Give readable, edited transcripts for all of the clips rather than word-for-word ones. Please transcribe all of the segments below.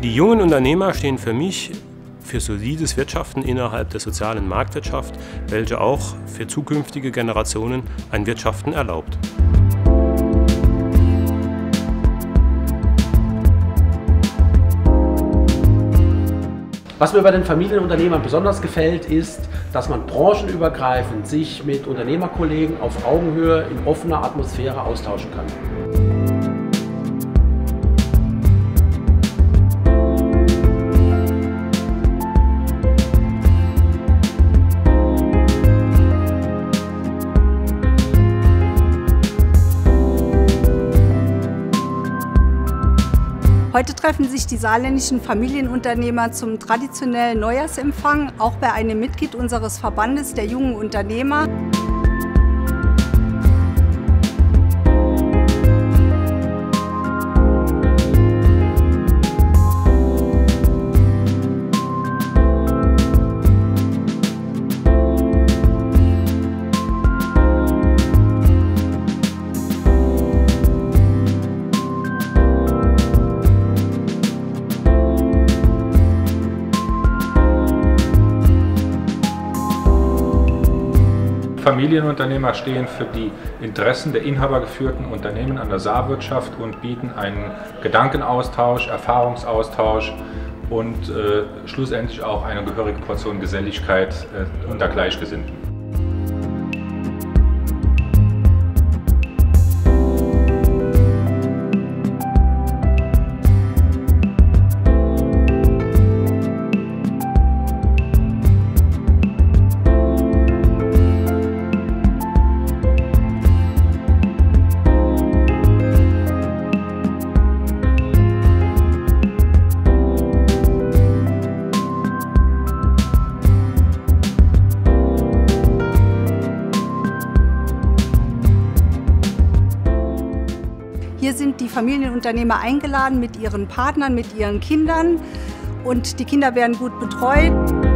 Die jungen Unternehmer stehen für mich für solides Wirtschaften innerhalb der sozialen Marktwirtschaft, welche auch für zukünftige Generationen ein Wirtschaften erlaubt. Was mir bei den Familienunternehmern besonders gefällt, ist, dass man branchenübergreifend sich mit Unternehmerkollegen auf Augenhöhe in offener Atmosphäre austauschen kann. Heute treffen sich die saarländischen Familienunternehmer zum traditionellen Neujahrsempfang, auch bei einem Mitglied unseres Verbandes der jungen Unternehmer. Familienunternehmer stehen für die Interessen der inhabergeführten Unternehmen an der Saarwirtschaft und bieten einen Gedankenaustausch, Erfahrungsaustausch und schlussendlich auch eine gehörige Portion Geselligkeit unter Gleichgesinnten. Hier sind die Familienunternehmer eingeladen mit ihren Partnern, mit ihren Kindern, und die Kinder werden gut betreut.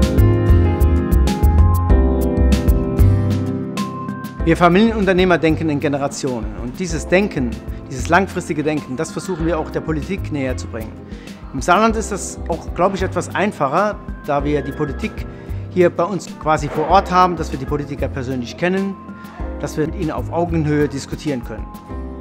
Wir Familienunternehmer denken in Generationen, und dieses Denken, dieses langfristige Denken, das versuchen wir auch der Politik näher zu bringen. Im Saarland ist das auch, glaube ich, etwas einfacher, da wir die Politik hier bei uns quasi vor Ort haben, dass wir die Politiker persönlich kennen, dass wir mit ihnen auf Augenhöhe diskutieren können.